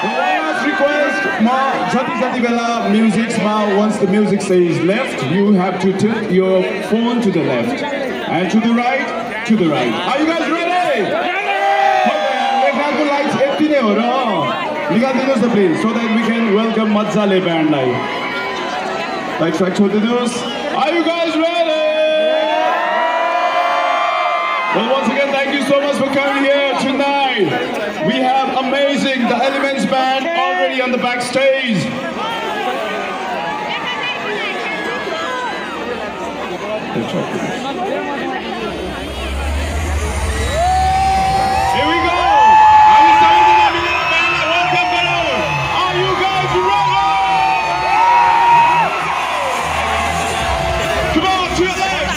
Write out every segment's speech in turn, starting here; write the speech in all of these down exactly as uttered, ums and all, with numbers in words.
Last request, ma, jati jati bela music, ma, once the music says left, you have to tilt your phone to the left. And to the right, to the right. Are you guys ready? Okay, Lekhnathko lights eighteen ho ra. Nikaldinus the please, so that we can welcome Mazzale band live. Lights right to the news. Are you guys ready? Well, once again, thank you so much for coming here tonight. We have amazing, the Elements band already on the backstage. Here we go. Are we starting the Lekhnath band? Welcome, hello. Are you guys ready? Come on, to your left.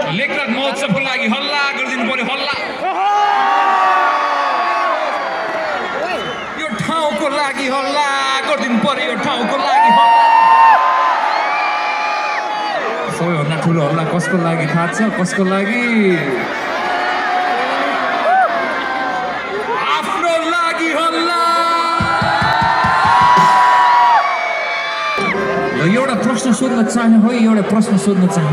Lekhnath महोत्सवको लागि हल्ला गरिदिनु पर्यो हल्ला यो ठाउँको लागि हल्ला गरिदिनु पर्यो यो ठाउँको लागि हल्ला सबैभन्दा ठुलो हल्ला कसको लागि थाहा छ कसको लागि आफ्नो लागि हल्ला ल एउटा प्रश्न सोध्न चाहे हो एउटा प्रश्न सोध्न चाहे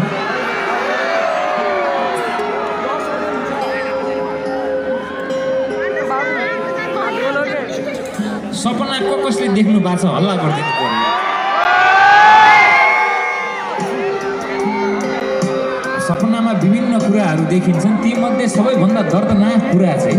सपना को कसले देख्नु भएको छ हल्ला गरिदिनु पर्यो सपनामा विभिन्न कुराहरू देखिन्छन् ती मध्ये सबैभन्दा दर्दनाक कुरा चाहिँ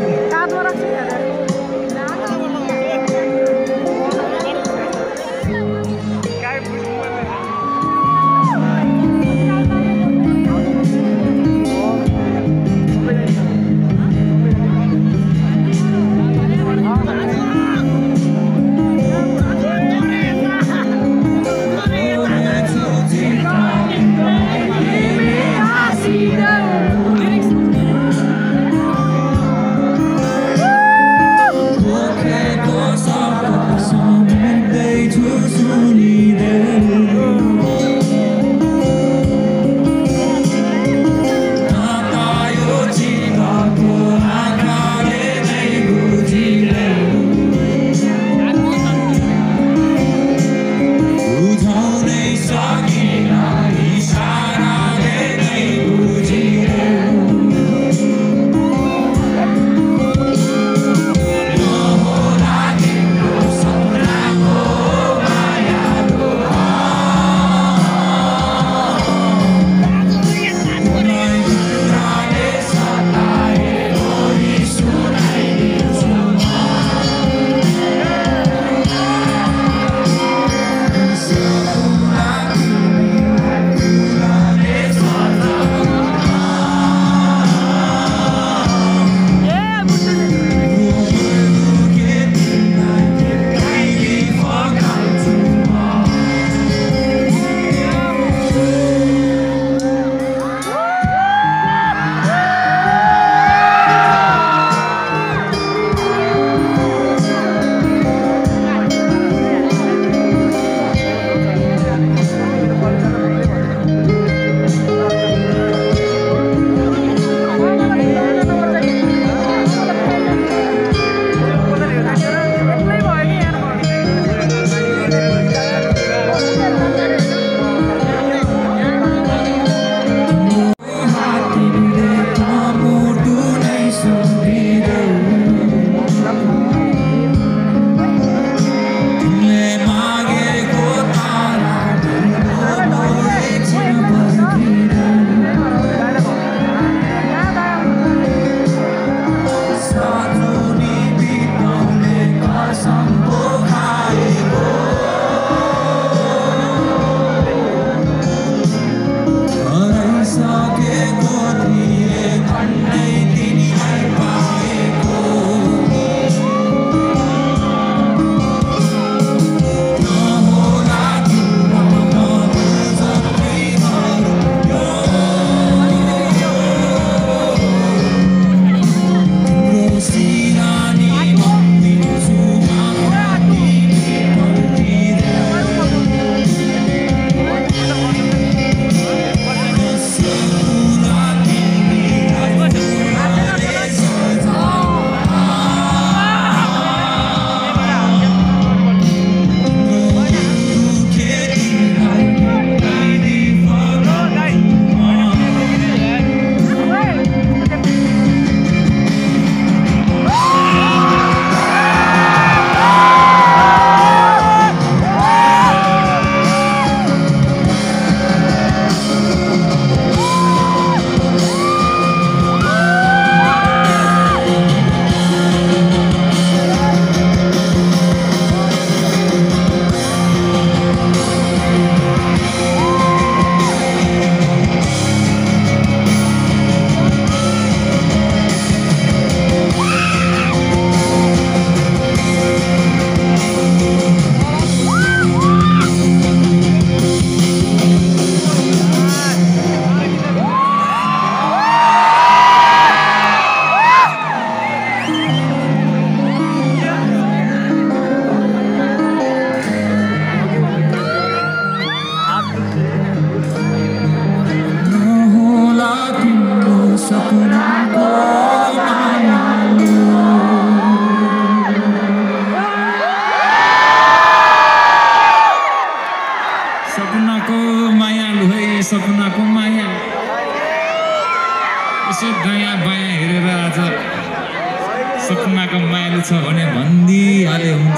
यसो दायाँ बायाँ हेरेर आज सपनाको माइलो छ भने भनिदिइहाले हुन्छ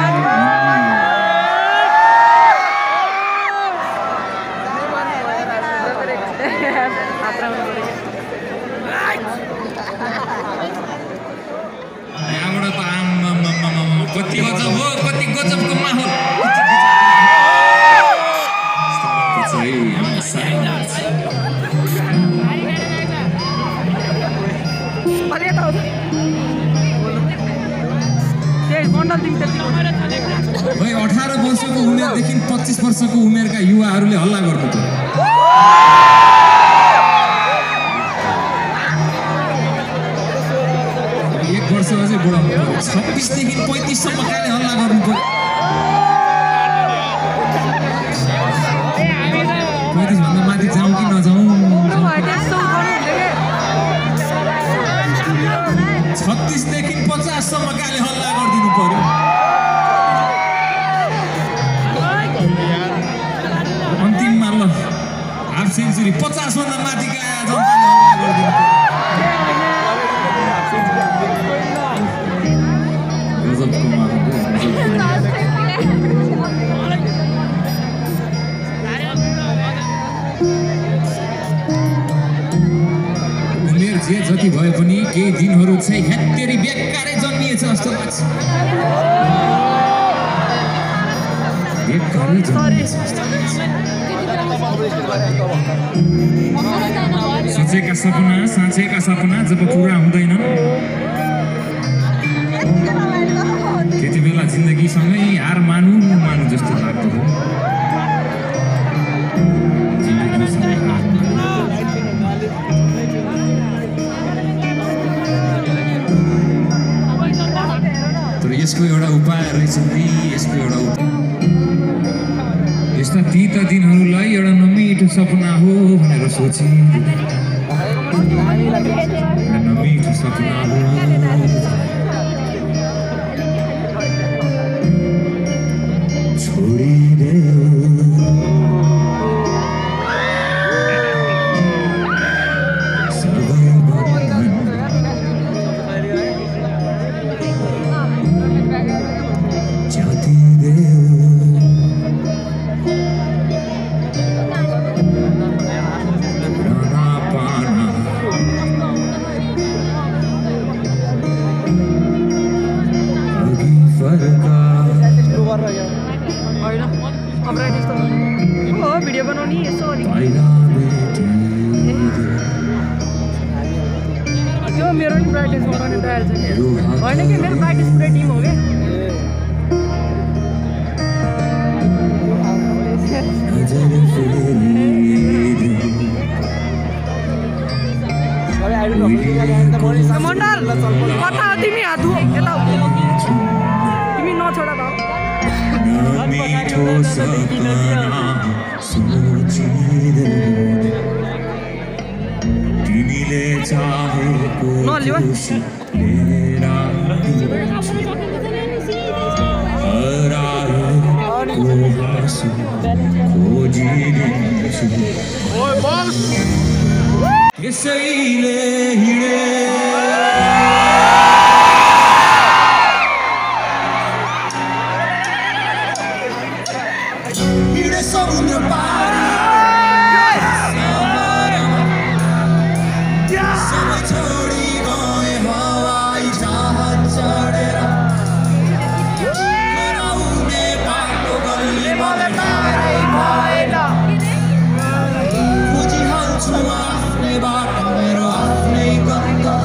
यहाँबाट त आम्मामामामा कति गजब हो कति गजबको माहौल भाइ अठार वर्षको उमेरदेखि पच्चिस वर्षको उमेरका युवाहरूले हल्ला गर्नु पर्यो एक वर्ष अझै बढाउनु पर्यो छब्बिसदेखि पैँतिससम्म काले हल्ला गर्नु पर्यो पैँतिस भन्दा माथि जाउँ कि नजाउँ छत्तिसदेखि पचाससम्म काले हल्ला गरिदिनु पर्यो अन्तिममा ल हाफ सेन्चुरी पचास भन्दा माथिका जनताले हल्ला गरिदिनु उमेर जे जति भए पनि केही दिनहरू चाहिँ हेत्तेरी बेकारै जन्मिएछ जस्तो लाग्छ बेकारै जन्मिएछ जस्तो लाग्छ सोचेका सपना साँचेका सपना जब पुरा हुँदैनन् त्यति बेला जिन्दगीसँगै हार मानु मानु जस्तो लाग्दो जिन्दगीसँगै हार तर यसको एउटा उपाय रहेछ है यसको एउटा उपाय यस्ता तीत दिनहरूलाई एउटा नमिठो सपना हो भनेर सोचे नमिठो सपना हो छोडिदेऊ भिडियो बनाउने यसो त्यो मेरो नि प्र्याक्टिस गराउने ट्रायल छ होइन कि मेरो प्र्याक्टिस पुरै टिम हो क्या मण्डल कता हो तिमी हात यता तिमी नछोडा भाउ तिमीले चाहेको खुसी मेरा हराएको हाँसो खोजिदिन्छु यसैले हिँडे समुद्र पारी सबै छोडी गए हवाई जहाज चढेर हराउने बाटो गल्ली मलाई टाढै भएन खोजिहाल्छु आफ्नै बाटो मेरो आफ्नै गन्तव्य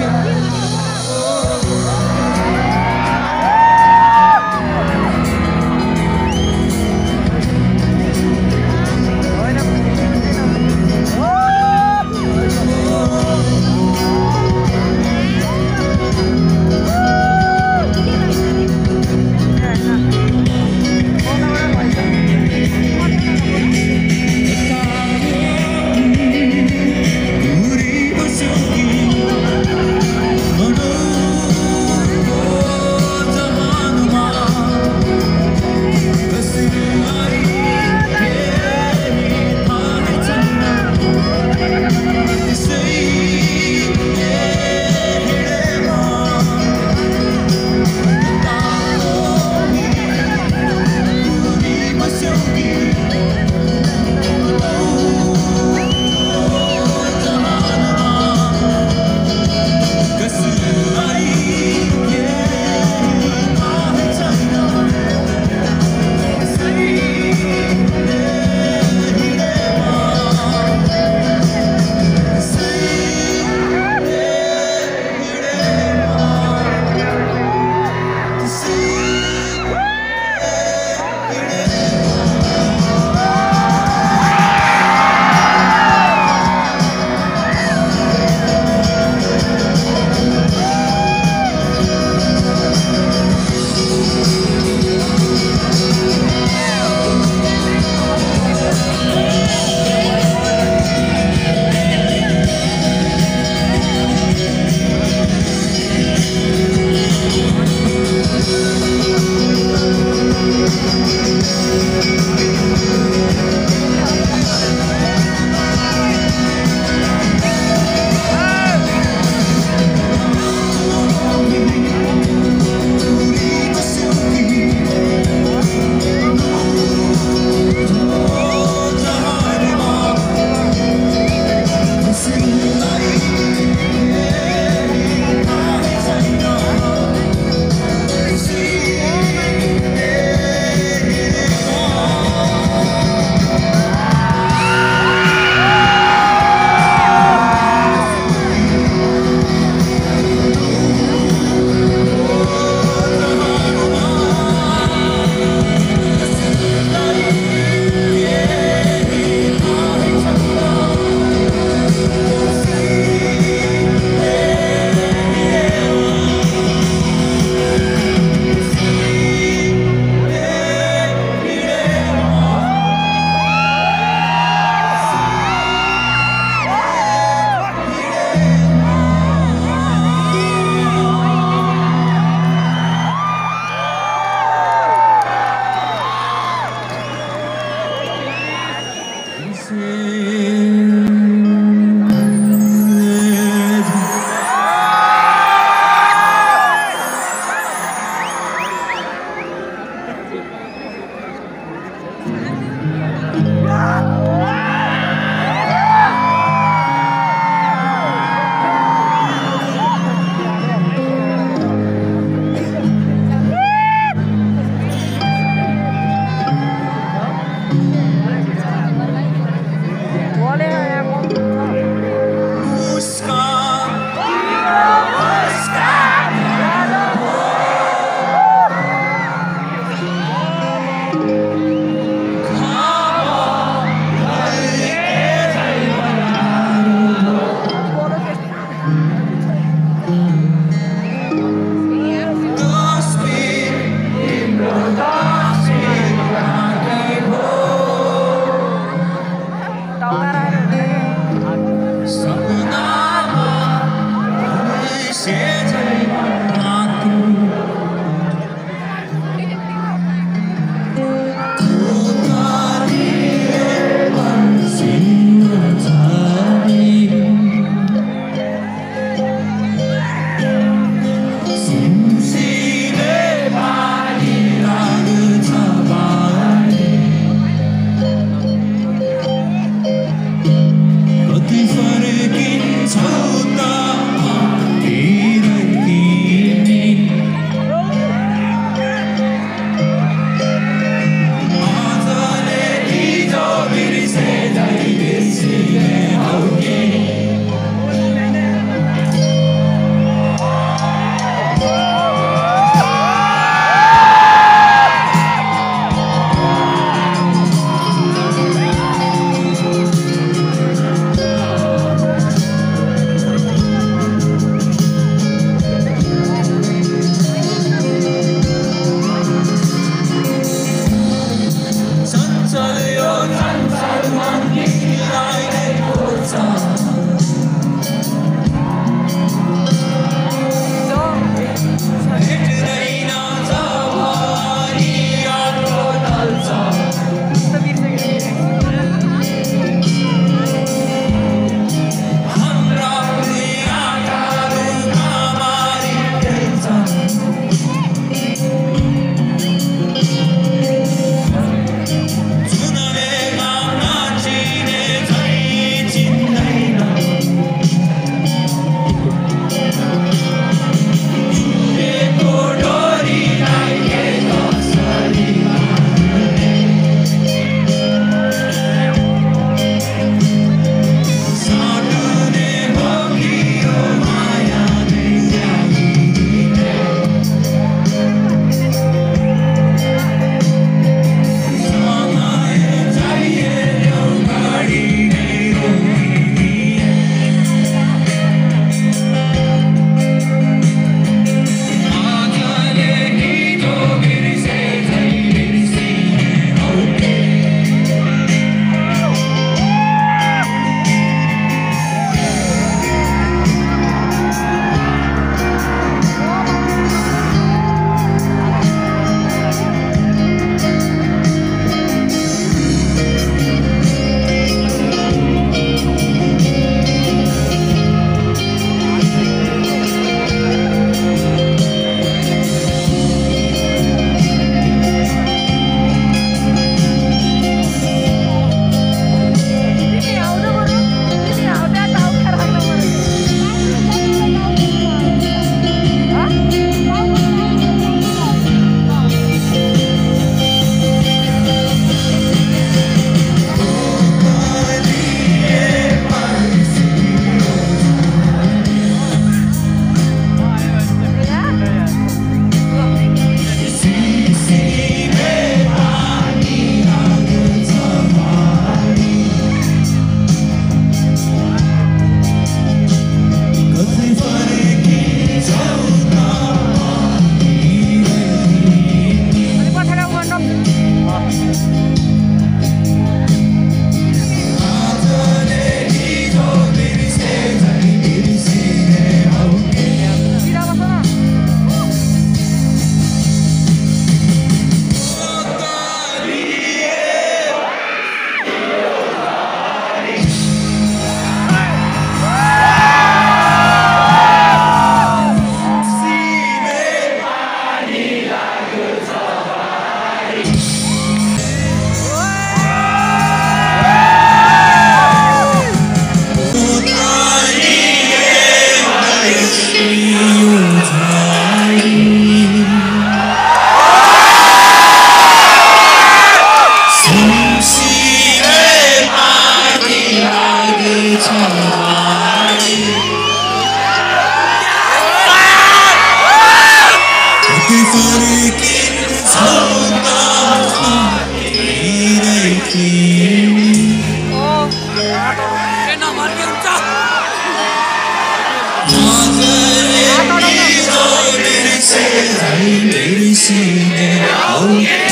से आई मेरी सीने आओ